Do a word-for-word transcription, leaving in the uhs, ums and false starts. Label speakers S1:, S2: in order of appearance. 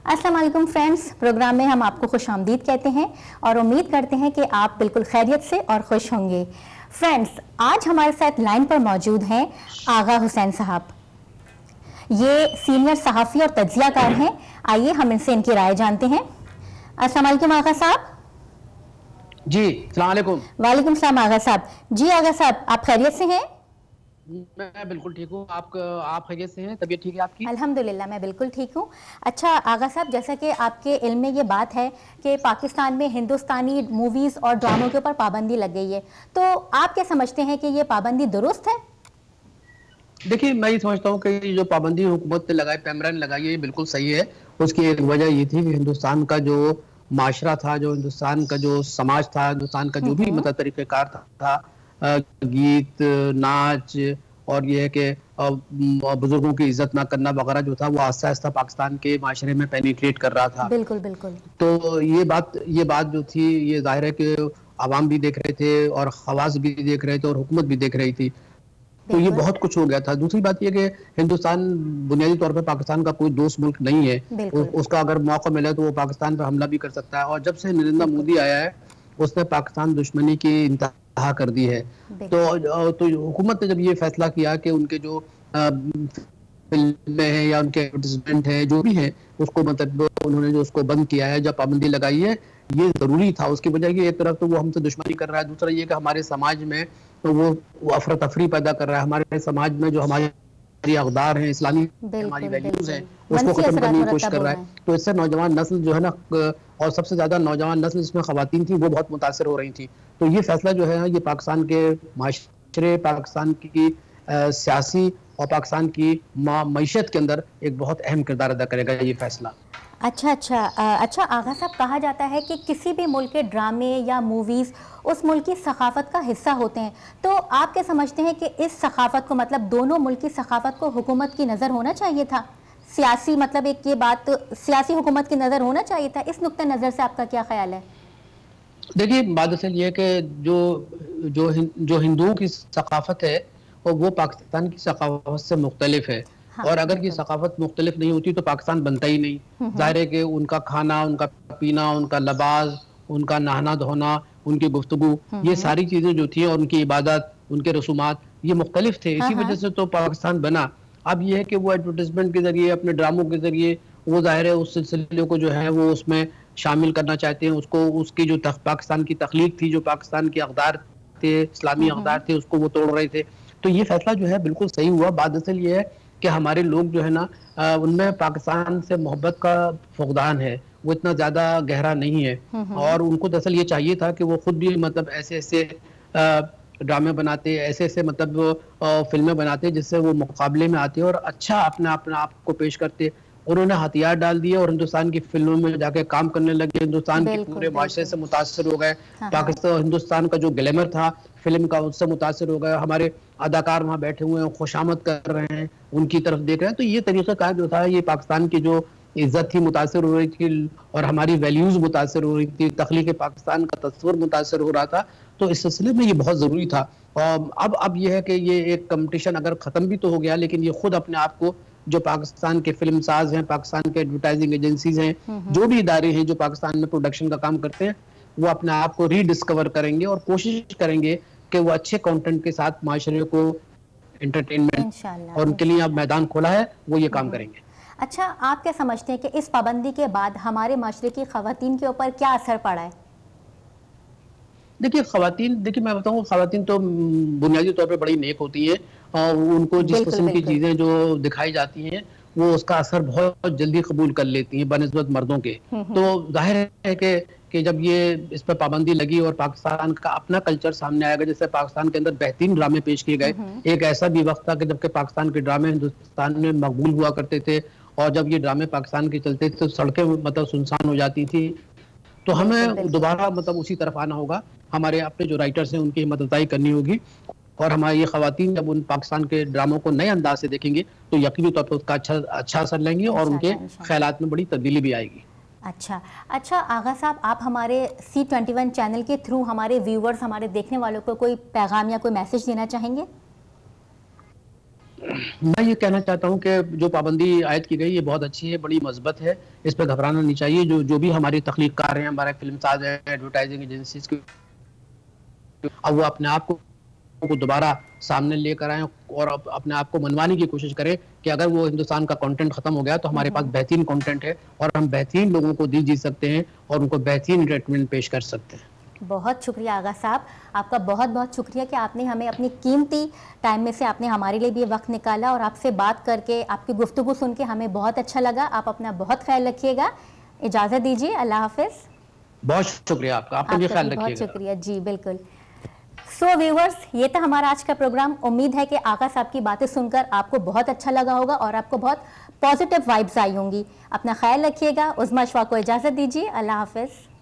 S1: अस्सलाम वालेकुम friends, programme में हम आपको खुश आमदीद कहते हैं और उम्मीद करते हैं कि आप बिल्कुल खैरियत से और खुश होंगे। फ्रेंड्स, आज हमारे साथ लाइन पर मौजूद हैं आगा हुसैन साहब। ये सीनियर सहाफ़ी और तज्ज़ियाकार हैं। आइए हम इनसे इनकी राय जानते हैं। अस्सलाम वालेकुम आगा साहब।
S2: जी, अस्सलाम वालेकुम।
S1: वालेकुम सलाम आगा साहब। जी आगा साहब, आप खैरियत से हैं?
S2: मैं बिल्कुल ठीक हूँ। आप आप खैरियत से हैं? तबीयत ठीक है आपकी?
S1: अल्हम्दुलिल्लाह, मैं बिल्कुल ठीक हूँ। अच्छा आगा साहब, जैसा कि आपके इल्म में ये बात है कि पाकिस्तान में हिंदुस्तानी मूवीज़ और ड्रामों के ऊपर पाबंदी लग गई है, तो आप क्या समझते हैं कि ये पाबंदी दुरुस्त है?
S2: देखिए, मैं ये समझता हूँ कि जो पाबंदी हुकूमत ने लगाई, पैमरा ने लगाई है, ये बिल्कुल सही है। उसकी एक वजह ये थी कि हिंदुस्तान का जो माशरा था, जो हिंदुस्तान का जो समाज था, हिंदुस्तान का जो भी मतलब तरीक़ेकार था, गीत, नाच और ये है कि बुजुर्गों की इज्जत ना करना वगैरह जो था, वो आहिस्ता-आहिस्ता पाकिस्तान के माशरे में पेनिट्रेट कर रहा था।
S1: बिल्कुल, बिल्कुल।
S2: तो ये बात ये बात जो थी, ये ज़ाहिर है कि अवाम भी देख रहे थे और ख़वास भी देख रहे थे और हुकूमत भी देख रही थी। तो ये बहुत कुछ हो गया था। दूसरी बात ये कि हिंदुस्तान बुनियादी तौर पे पाकिस्तान का कोई दोस्त मुल्क नहीं है। उ, उसका अगर मौका मिले तो वो पाकिस्तान पे हमला भी कर सकता है और जब से नरेंद्र मोदी आया है, उसने पाकिस्तान दुश्मनी की इंतहा कर दी है। तो तो हुकूमत ने जब ये फैसला किया कि उनके जो अ, फिल्में हैं या उनके एडवर्टाइजमेंट हैं, जो भी हैं, उसको मतलब उन्होंने जो उसको बंद किया है, जब पाबंदी लगाई है, ये ज़रूरी था। उसकी वजह ये एक तरफ तो वो हमसे दुश्मनी कर रहा है, दूसरा ये कि हमारे समाज में तो वो वो अफरा-तफरी पैदा कर रहा है। हमारे समाज में जो हमारी अक़दार हैं, इस्लामी हमारी वैल्यूज़ हैं, उसको ख़त्म करने की कोशिश कर रहा है। तो इससे नौजवान नस्ल जो है ना, और सबसे ज़्यादा नौजवान नस्ल जिसमें ख़वातीन थी, वो बहुत मुतासिर हो रही थी। तो ये फैसला जो है ना, ये पाकिस्तान के माशरे, पाकिस्तान की अ, सियासी और पाकिस्तान की मईशत के अंदर एक बहुत अहम किरदार अदा करेगा ये फैसला।
S1: अच्छा, अच्छा। अ, अच्छा आगा साहब, कहा जाता है कि किसी भी मुल्क के ड्रामे या मूवीज़ उस मुल्क की सकाफ़त का हिस्सा होते हैं। तो आप क्या समझते हैं कि इस सकाफ़त को, मतलब दोनों मुल्क की सकाफ़त को हुकूमत की नज़र होना चाहिए था? सियासी मतलब एक ये बात सियासी हुकूमत की नज़र होना चाहिए था। इस नुक्ते नज़र से आपका क्या ख़्याल है?
S2: देखिए, बात असल ये है कि जो जो हिं जो हिंदुओं की सकाफ़त है और वो पाकिस्तान की सकाफ़त से मुख्तलिफ है।
S1: हाँ,
S2: और अगर ये सकाफ़त मुख्तलिफ नहीं होती तो पाकिस्तान बनता ही नहीं। ज़ाहिर है कि उनका खाना, उनका पीना, उनका लिबास, उनका नहाना-धोना, उनकी गुफ्तगू, ये सारी चीज़ें जो थी और उनकी इबादत, उनके रसूमात, ये मुख्तलिफ थे। इसी वजह से तो पाकिस्तान बना। अब ये है कि वो एडवर्टाइज़मेंट के ज़रिए, अपने ड्रामों के ज़रिए, वो ज़ाहिर है उस सिलसिले को जो है वो उसमें शामिल करना चाहते हैं। उसको उसकी जो तख पाकिस्तान की तख्लीक थी, जो पाकिस्तान के अक़दार थे, इस्लामी अक़दार थे, उसको वो तोड़ रहे थे। तो ये फैसला जो है बिल्कुल सही हुआ। बात असल ये है कि हमारे लोग जो है ना, उनमें पाकिस्तान से मोहब्बत का फुक़दान है, वो इतना ज़्यादा गहरा नहीं है। और उनको दरअसल ये चाहिए था कि वो खुद भी मतलब ऐसे-ऐसे अ, ड्रामे बनाते, ऐसे-ऐसे मतलब अ, फ़िल्में बनाते जिससे वो मुकाबले में आते और अच्छा अपना अपना आप को पेश करते। उन्होंने हथियार डाल दिए और हिंदुस्तान की फ़िल्मों में जाके काम करने लगे, हिंदुस्तान के पूरे माशरे से मुतासिर हो गए। पाकिस्तान हिंदुस्तान का जो ग्लैमर था फ़िल्म का, उससे मुतासिर हो गए। हमारे अदाकार वहाँ बैठे हुए हैं, खुशामद कर रहे हैं, उनकी तरफ देख रहे हैं। तो ये तरीक़ाकार जो था, ये पाकिस्तान की जो इज़्ज़त थी मुतासिर हो रही थी और हमारी वैल्यूज़ मुतासिर हो रही थी, तख़लीक़ पाकिस्तान का तस्वुर मुतासिर हो रहा था। तो इस सिलसिले में ये बहुत ज़रूरी था। अ, अब अब ये है कि ये एक कॉम्पिटिशन अगर ख़त्म भी तो हो गया, लेकिन ये खुद अपने आप को, जो पाकिस्तान के फ़िल्मसाज़ हैं, पाकिस्तान के एडवर्टाइज़िंग एजेंसीज़ हैं, जो भी इदारे हैं जो पाकिस्तान में प्रोडक्शन का काम करते हैं, वो अपने आप को रीडिस्कवर करेंगे और कोशिश करेंगे कि वो अच्छे कंटेंट के साथ माशरे को एंटरटेनमेंट,
S1: इंशाअल्लाह,
S2: और उनके लिए अब मैदान खोला है, वो ये काम करेंगे।
S1: अच्छा, आप क्या समझते हैं कि इस पाबंदी के बाद हमारे माशरे की ख़वातीन के ऊपर क्या असर पड़ा है?
S2: देखिए, ख़वातीन देखिए मैं बताऊँ, ख़वातीन तो बुनियादी तौर पे बड़ी नेक होती हैं और उनको जिस किस्म की चीज़ें जो दिखाई जाती हैं, वो उसका असर बहुत जल्दी कबूल कर लेती हैं बनिस्बत मर्दों के। तो ज़ाहिर है कि कि जब ये इस पे पाबंदी लगी और पाकिस्तान का अपना कल्चर सामने आएगा, जैसे पाकिस्तान के अंदर बेहतरीन ड्रामे पेश किए गए। एक ऐसा भी वक़्त था कि जबकि पाकिस्तान के ड्रामे हिंदुस्तान में मकबूल हुआ करते थे और जब ये ड्रामे पाकिस्तान के चलते थे, तो सड़कें मतलब सुनसान हो जाती थी। तो हमें दोबारा मतलब उसी तरफ आना होगा। हमारे अपने जो राइटर्स हैं, उनकी हिम्मत अफ़ज़ाई करनी होगी और हमारी ये ख़वातीन जब उन पाकिस्तान के ड्रामों को नए अंदाज़ से देखेंगे, तो यकीनी तौर पे उसका अच्छा अच्छा असर लेंगे और उनके ख़यालात में बड़ी तब्दीली भी आएगी।
S1: अच्छा, अच्छा आगा साहब, आप हमारे सी ट्वेंटी वन चैनल के थ्रू हमारे व्यूवर्स, हमारे देखने वालों को कोई पैगाम या कोई मैसेज देना चाहेंगे?
S2: मैं ये कहना चाहता हूँ कि जो पाबंदी आयद की गई ये बहुत अच्छी है, बड़ी मस्बत है, इस पे घबराना नहीं चाहिए। जो जो भी हमारी तख्लीक़कार हैं, हमारे फ़िल्मसाज़ हैं, एडवर्टाइज़िंग एजेंसीज़ के, अब वो अपने आप को को दोबारा सामने लेकर आएँ और अप अपने आप को मनवाने की कोशिश करें कि अगर वो हिंदुस्तान का कंटेंट ख़त्म हो गया तो हमारे पास बेहतरीन कंटेंट है और हम बेहतरीन लोगों को दिल जीत सकते हैं और उनको बेहतरीन एंटरटेनमेंट पेश कर सकते हैं।
S1: बहुत शुक्रिया आगा साहब, आपका बहुत बहुत शुक्रिया कि आपने हमें अपनी कीमती टाइम में से आपने हमारे लिए भी वक्त निकाला और आपसे बात करके, आपकी गुफ्तगू सुन के हमें बहुत अच्छा लगा। आप अपना बहुत ख्याल रखिएगा, इजाज़त दीजिए, अल्लाह हाफ़िज़।
S2: बहुत शुक्रिया आपका, आपका भी ख्याल रखिएगा।
S1: बहुत शुक्रिया जी, बिल्कुल। सो so, व्यूवर्स, ये था हमारा आज का प्रोग्राम। उम्मीद है कि आगा साहब की बातें सुनकर आपको बहुत अच्छा लगा होगा और आपको बहुत पॉजिटिव वाइब्स आई होंगी। अपना ख्याल रखिएगा। उज़्मा अशफाक को इजाज़त दीजिए, अल्लाह हाफ़िज़।